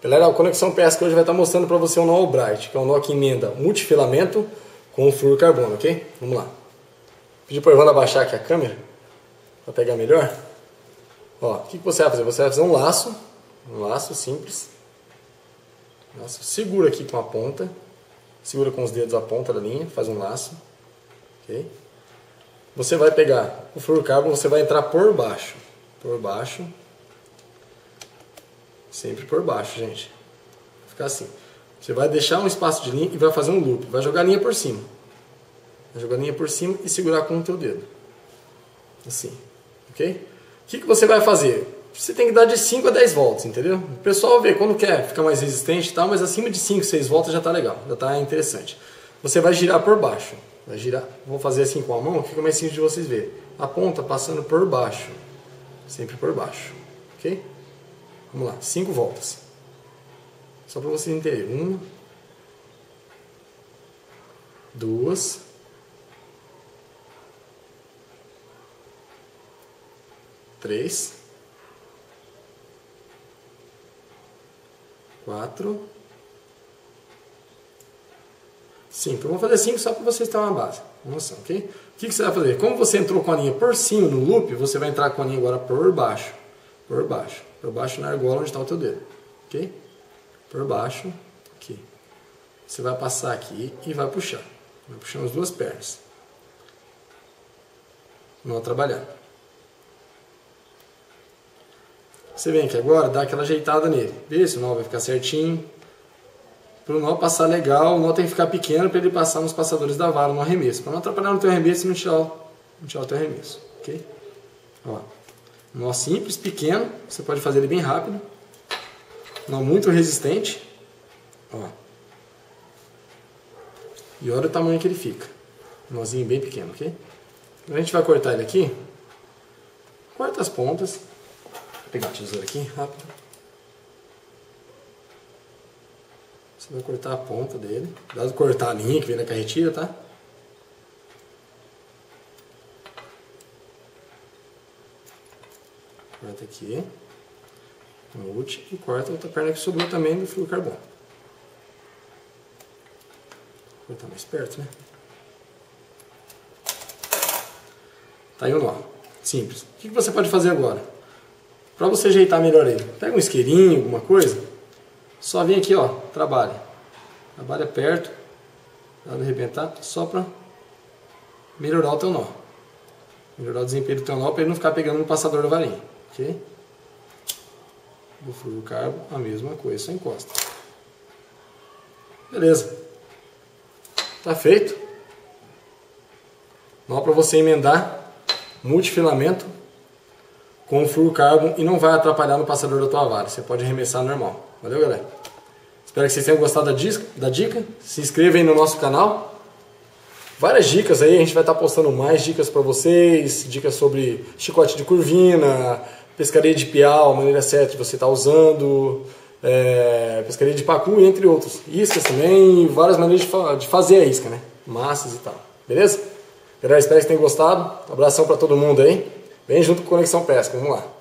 Galera, a Conexão Pesca hoje vai estar mostrando para você o nó Albright, que é um nó que emenda multifilamento com fluorocarbono, ok? Vamos lá. Pedi para o Evandro abaixar aqui a câmera para pegar melhor. Ó, o que você vai fazer? Você vai fazer um laço simples. Laço, segura aqui com a ponta, segura com os dedos a ponta da linha, faz um laço, ok? Você vai pegar o fluorocarbono, você vai entrar por baixo, sempre por baixo, gente. Vai ficar assim. Você vai deixar um espaço de linha e vai fazer um loop, vai jogar a linha por cima. Vai jogar a linha por cima e segurar com o teu dedo. Assim, ok? O que você vai fazer? Você tem que dar de 5 a 10 voltas, entendeu? O pessoal vê quando quer ficar mais resistente e tal, mas acima de 5, 6 voltas já está legal, já está interessante. Você vai girar por baixo. Vai girar, vou fazer assim com a mão, fica mais simples de vocês verem. A ponta passando por baixo, sempre por baixo, ok? Vamos lá, 5 voltas. Só para vocês entenderem. 1, 2, 3, 4, 5. Eu vou fazer 5 só para vocês terem uma base, uma noção, ok? O que você vai fazer? Como você entrou com a linha por cima no loop, você vai entrar com a linha agora por baixo na argola onde está o teu dedo, ok? Por baixo, aqui. Você vai passar aqui e vai puxar. Vai puxando as duas pernas. Não trabalhar. Você vem aqui agora, dá aquela ajeitada nele. Vê se o nó vai ficar certinho. Para o nó passar legal, o nó tem que ficar pequeno para ele passar nos passadores da vara no arremesso. Para não atrapalhar no teu arremesso e não tirar o teu arremesso. Ok? Ó, nó simples, pequeno. Você pode fazer ele bem rápido. Nó muito resistente. Ó. E olha o tamanho que ele fica. Nozinho bem pequeno, ok? A gente vai cortar ele aqui. Corta as pontas. Vou pegar a tesoura aqui, rápido. Você vai cortar a ponta dele. Cuidado de cortar a linha que vem na carretilha, tá? Corta aqui. Mute e corta a outra perna que sobrou também do fluorocarbono. Vou cortar mais perto, né? Tá aí o nó. Simples. O que você pode fazer agora? Para você ajeitar melhor ele. Pega um isqueirinho, alguma coisa. Só vem aqui, ó, trabalha perto, para não arrebentar, só para melhorar o teu nó, melhorar o desempenho do teu nó, para ele não ficar pegando no passador da varinha, ok? Do fluorocarbono, a mesma coisa, só encosta. Beleza, tá feito. Nó para você emendar multifilamento com o fluorocarbono e não vai atrapalhar no passador da tua vara, você pode arremessar normal. Valeu, galera? Espero que vocês tenham gostado da dica. Se inscreva aí no nosso canal. Várias dicas aí, a gente vai estar postando mais dicas para vocês. Dicas sobre chicote de curvina, pescaria de piau, maneira certa de você estar usando, pescaria de pacu, entre outros. Iscas também, várias maneiras de fazer a isca, né? Massas e tal. Beleza? Galera, espero que vocês tenham gostado. Um abração para todo mundo aí. Vem junto com Conexão Pesca. Vamos lá.